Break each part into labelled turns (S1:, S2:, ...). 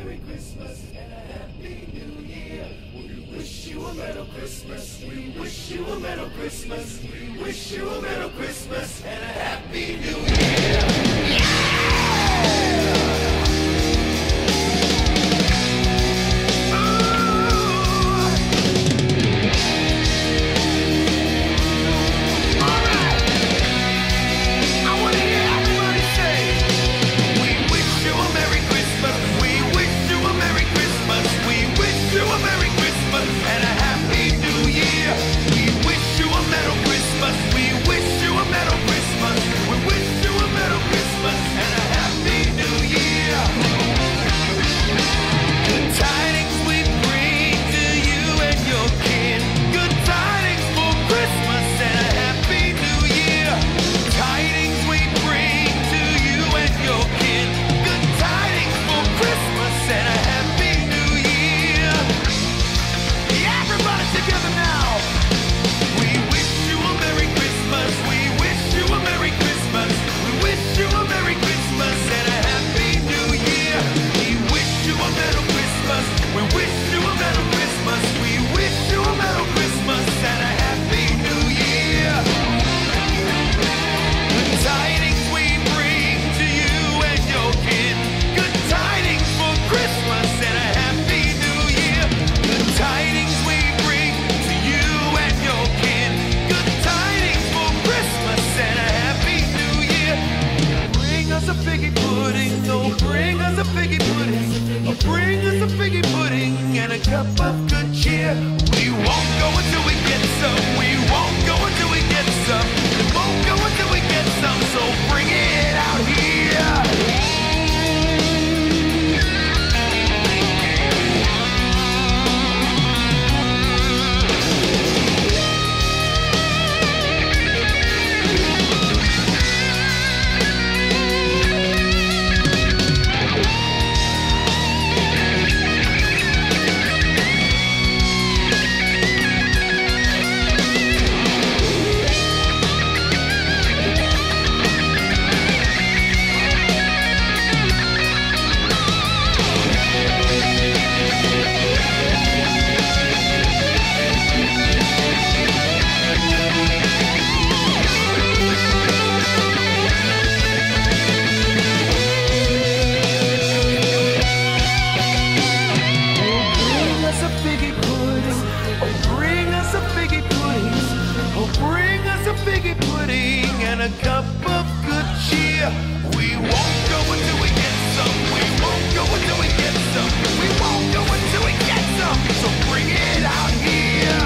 S1: Merry Christmas and a Happy New Year. We wish you a Merry Christmas. We wish you a Merry Christmas. We wish you a Merry Christmas and a Happy New Year. Bring us a figgy pudding and a cup of good cheer. We won't go until we get some. We won't go until we get some. We won't go until we get some. So bring it out here. A cup of good cheer. We won't go until we get some. We won't go until we get some. We won't go until we get some. So bring it out here.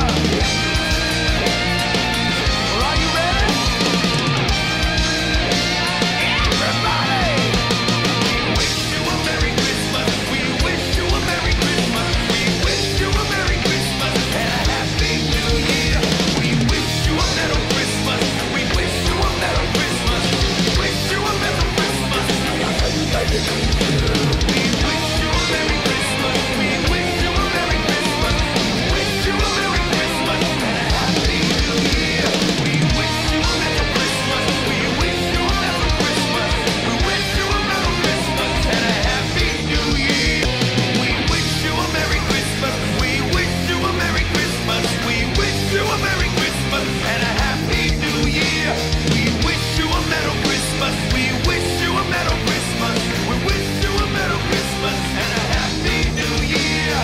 S1: Well, are you ready? Everybody! We wish you a Merry Christmas. We wish you a Merry Christmas. We wish you a Merry Christmas and a Happy New Year. We wish you a Merry Christmas. We wish you a Merry Christmas. Wish you a Merry Christmas. We wish you a Merry Christmas. We wish you a Merry Christmas. Wish you a Merry Christmas and a Happy New Year. We wish you a Merry Christmas. We wish you a Merry Christmas. We wish you a Merry Christmas and a Happy New Year. We wish you a Merry Christmas. We wish you a Merry Christmas. We wish you a Merry Christmas and a Happy New Year. We wish you a Merry Christmas. We wish you a Merry Christmas. We wish you a Merry Christmas and a Happy New Year.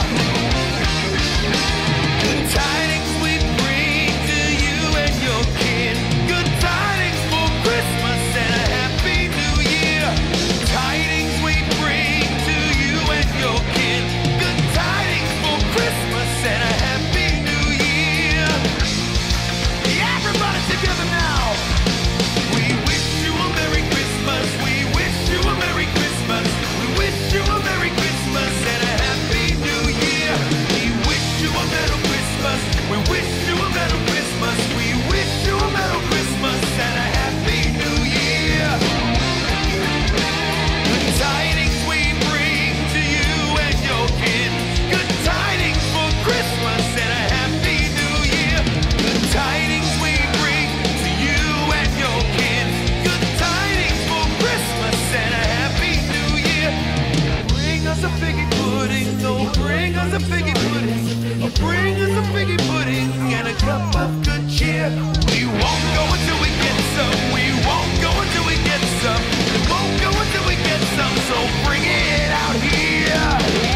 S1: Good tidings we bring to you and your kin. Good tidings for Christmas and a Happy New Year. Tidings we bring to you and your kin. Good tidings for Christmas and a Happy New Year. Everybody together now. We wish you a Merry Christmas. We wish you a Merry Christmas. We wish you a Merry Christmas and a Happy New Year. We wish you a Merry Christmas. We wish you a Merry Christmas. We wish you a Merry Christmas and a Happy New Year. Good tidings we bring to you and your kin. Good tidings for Christmas and a Happy New Year. Good tidings we bring to you and your kin. Good tidings for Christmas and a Happy New Year. Bring us a figgy pudding. bring us a figgy pudding. Oh, bring us a figgy pudding and a cup of good cheer. We won't go until we get some. We won't go until we get some. We won't go until we get some. So bring it out here.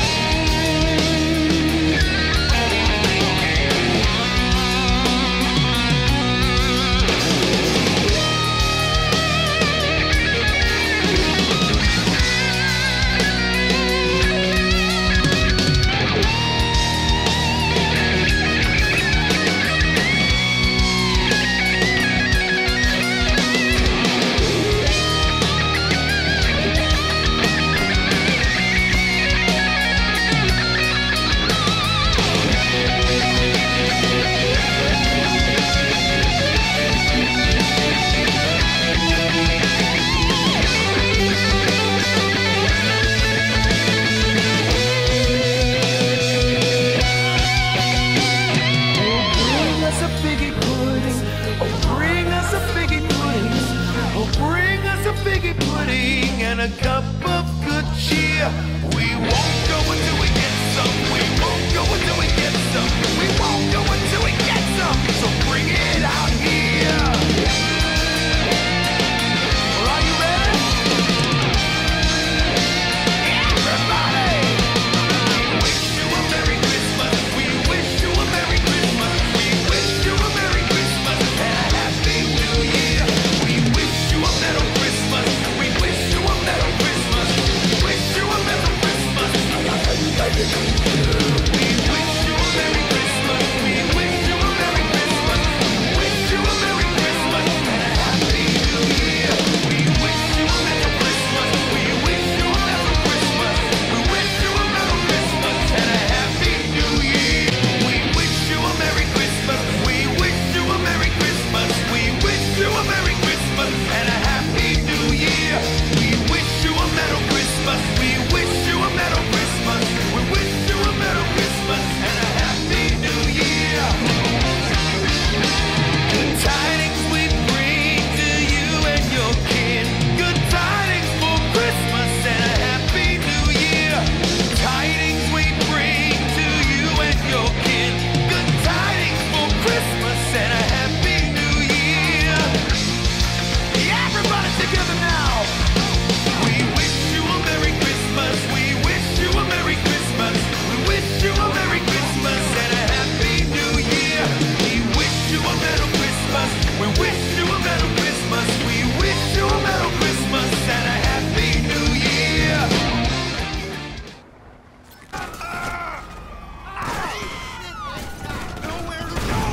S1: And a cup of good cheer. We won't go until we get some. We won't go until we get some. We won't go until we get some. So bring it out here. Well, are you ready? Everybody! We wish you a Merry Christmas. We wish you a Merry Christmas. We wish you a Merry Christmas and a Happy New Year. We wish you a Merry Christmas. We wish you a Merry Christmas. We wish you a Merry Christmas. We wish you a Merry Christmas. We wish you a Merry Christmas. We wish you a Merry Christmas and a Happy New Year. We wish you a Merry Christmas. We wish you a Merry Christmas. We wish you a Merry Christmas and a Happy New Year. We wish you a Merry Christmas. We wish you a Merry Christmas. We wish you a Merry Christmas and a Happy New Year. We wish you a Merry Christmas. We wish you a Merry Christmas. We wish you a Merry Christmas and a Happy New Year. Good tidings we bring to you and your kin. Good tidings for Christmas and a Happy New Year. Tidings we bring to you and your kin. Good tidings for Christmas and a Happy New Year. Everybody together now. We wish you a Merry Christmas. We wish you a Merry Christmas. We wish you a Merry Christmas and a Happy New Year. We wish you a Merry Christmas. We wish you a Merry Christmas. We wish you a Merry Christmas and a Happy New Year. Nowhere to go.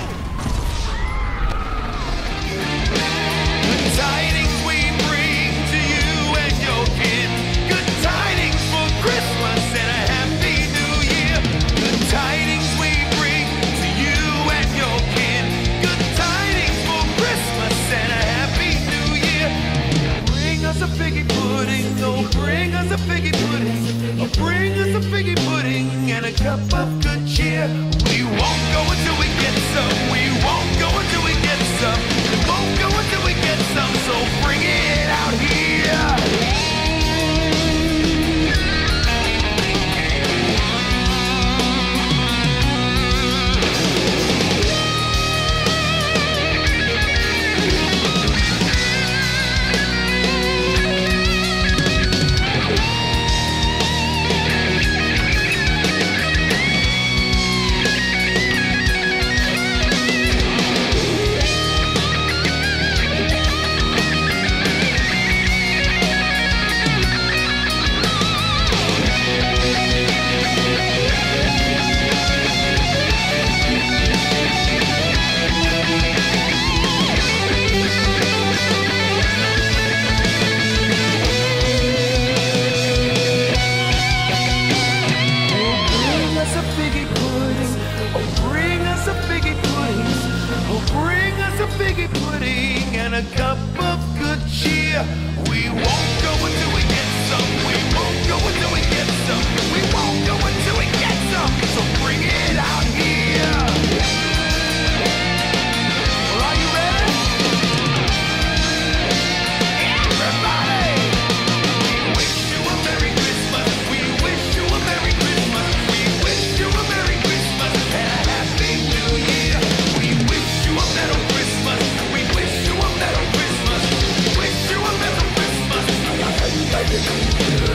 S1: Good tidings we bring to you and your kin. Good tidings for Christmas and a Happy New Year. Good tidings we bring to you and your kin. Good tidings for Christmas and a Happy New Year. Bring us a figgy pudding, oh bring us a figgy pudding. Oh bring us a figgy pudding and a cup of good cheer. We won't go until we get some. We won't go until we get some. We won't go until we get some. So bring it out here. And a cup of good cheer. We won't go until we get some. We won't go until we get some. We won't go until we get some. So bring it out here. Well, are you ready? Everybody! We wish you a Merry Christmas. We wish you a Merry Christmas. We wish Christmas.